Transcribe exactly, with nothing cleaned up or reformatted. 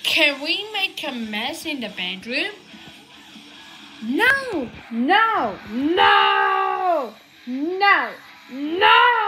Can we make a mess in the bedroom? No, no, no, no, no.